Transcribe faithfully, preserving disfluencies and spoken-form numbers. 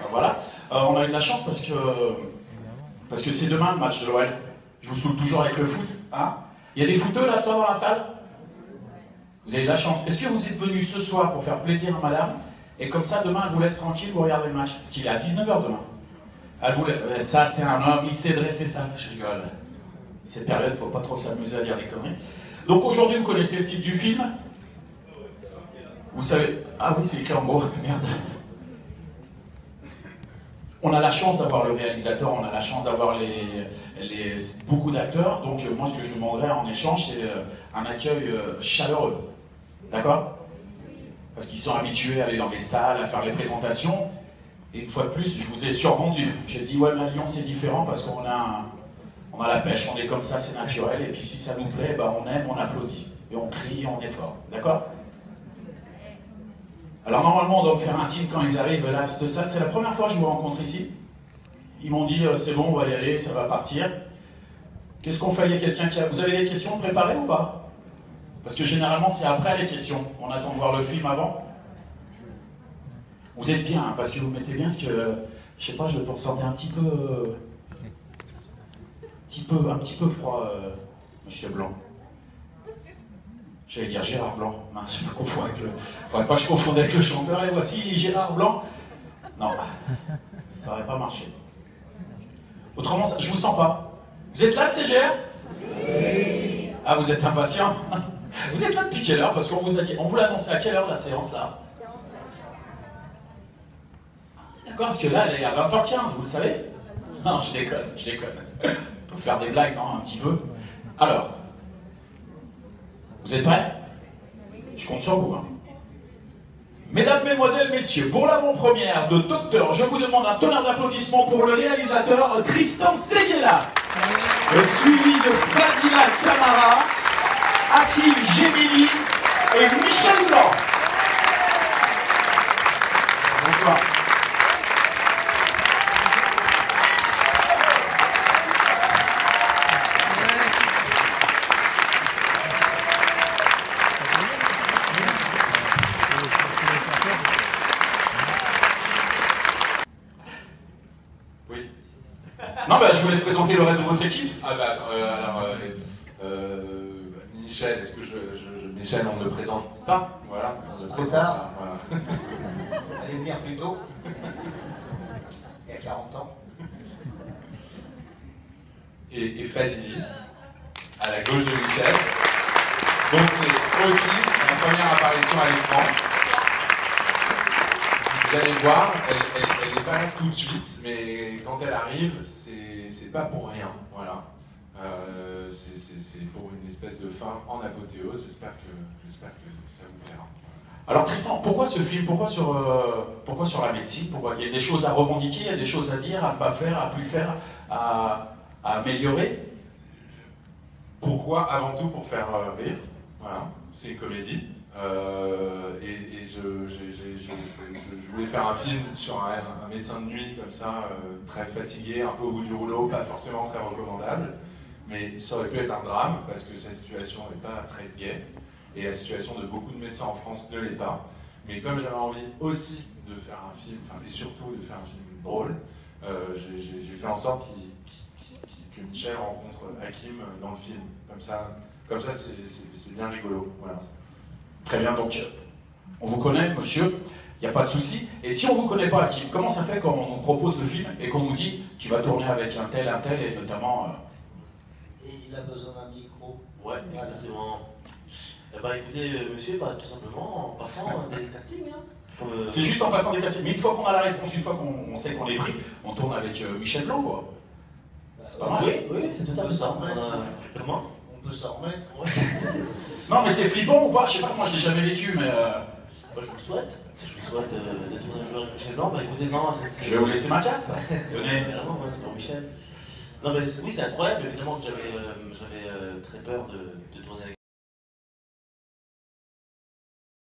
Voilà. Euh, on a eu de la chance parce que parce que c'est demain le match de l'O L. Je vous saoule toujours avec le foot. Hein, il y a des footeux là ce soir dans la salle? Vous avez de la chance. Est-ce que vous êtes venus ce soir pour faire plaisir à madame? Et comme ça, demain, elle vous laisse tranquille, vous regardez le match. Parce qu'il est à dix-neuf heures demain. Elle vous laisse... Ça, c'est un homme, il sait dresser ça. Je rigole. Cette période, il ne faut pas trop s'amuser à dire des conneries. Donc aujourd'hui, vous connaissez le titre du film? Vous savez... Ah oui, c'est écrit en gros. Merde. On a la chance d'avoir le réalisateur, on a la chance d'avoir les, les, beaucoup d'acteurs. Donc euh, moi, ce que je demanderais en échange, c'est euh, un accueil euh, chaleureux. D'accord? Parce qu'ils sont habitués à aller dans les salles, à faire les présentations. Et une fois de plus, je vous ai survendu. J'ai dit, ouais, mais à Lyon, c'est différent parce qu'on a, on a la pêche, on est comme ça, c'est naturel. Et puis si ça nous plaît, bah, on aime, on applaudit. Et on crie, on est fort. D'accord? Alors normalement, on doit me faire un signe quand ils arrivent. Là, c'est ça, c'est la première fois que je vous rencontre ici. Ils m'ont dit, euh, c'est bon, on va y aller, ça va partir. Qu'est-ce qu'on fait? Il y a quelqu'un qui a... Vous avez des questions préparées ou pas? Parce que généralement, c'est après les questions. On attend de voir le film avant. Vous êtes bien, hein, parce que vous mettez bien, parce que, euh, je sais pas, je le ressentais un petit peu... Euh, un, petit peu un petit peu froid, euh, Monsieur Blanc. J'allais dire Gérard Blanc. Mince, je me confonds avec le... Faudrait pas que je confonde avec le chanteur. Et voici Gérard Blanc. Non, ça n'aurait pas marché. Autrement, ça, je vous sens pas. Vous êtes là, le C G R? Oui. Ah, vous êtes impatient? Vous êtes là depuis quelle heure? Parce qu'on vous a dit, on vous l'a annoncé à quelle heure la séance là? D'accord, parce que là, elle est à vingt heures quinze, vous le savez? Non, je déconne, je déconne. On peut faire des blagues, non, un petit peu. Alors, vous êtes prêts? Je compte sur vous. Hein. Mesdames, Mesdemoiselles, Messieurs, pour l'avant-première de Docteur, je vous demande un tonnerre d'applaudissements pour le réalisateur Tristan Seguela, suivi de Fadila Camara, Hakim Gemili et Michel Blanc. Bonsoir. Oui. Non, bah, je vous laisse présenter le reste de votre équipe. Ah bah, euh, alors, euh, euh, Michel, est-ce que je, je, je, Michel, on ne le présente pas? Voilà. C'est trop tard. Voilà. Allez venir plus tôt. Il y a quarante ans. Et, et Fadili, à la gauche de Michel. Donc c'est aussi la première apparition à l'écran. Vous allez voir, elle n'est pas là tout de suite, mais quand elle arrive, c'est pas pour rien. Voilà. Euh, c'est pour une espèce de fin en apothéose. J'espère que, j'espère que ça vous plaira. Alors Tristan, pourquoi ce film? Pourquoi sur, euh, pourquoi sur la médecine? Pourquoi? Il y a des choses à revendiquer, il y a des choses à dire, à ne pas faire, à plus faire, à, à améliorer. Pourquoi? Avant tout pour faire euh, rire. Voilà. C'est une comédie. Euh, et, et je, je, je, je, je voulais faire un film sur un, un médecin de nuit comme ça, euh, très fatigué, un peu au bout du rouleau, pas forcément très recommandable, mais ça aurait pu être un drame parce que sa situation n'est pas très gaie et la situation de beaucoup de médecins en France ne l'est pas. Mais comme j'avais envie aussi de faire un film, enfin et surtout de faire un film drôle, euh, j'ai fait en sorte qu'il, qu'il, qu'il, que Michel rencontre Hakim dans le film. Comme ça, comme ça c'est bien rigolo. Voilà. Très bien, donc on vous connaît, monsieur, il n'y a pas de souci. Et si on ne vous connaît pas, Hakim, comment ça fait quand on nous propose le film et qu'on nous dit tu vas tourner avec un tel, un tel, et notamment... Euh... Et il a besoin d'un micro. Ouais, exactement. Eh ben, écoutez, monsieur, bah, tout simplement en passant des castings. Hein. Euh... C'est juste en passant des castings. Mais une fois qu'on a la réponse, une fois qu'on sait qu'on est pris, on tourne avec euh, Michel Blanc, quoi. C'est pas mal. Oui, oui, c'est tout à fait ça. On a... Comment? On peut s'en remettre. Ouais. Non, mais c'est flippant ou pas? Je sais pas, moi je l'ai jamais vécu, mais... Euh... Moi, je vous le souhaite. Je vous souhaite euh, de tourner un jour avec Michel Blanc. Bah écoutez, non, c'est... Je vais vous laisser ma carte. Tenez. Évidemment, ouais, c'est pour Michel. Non, mais oui, c'est incroyable, évidemment que j'avais euh, euh, très peur de, de tourner avec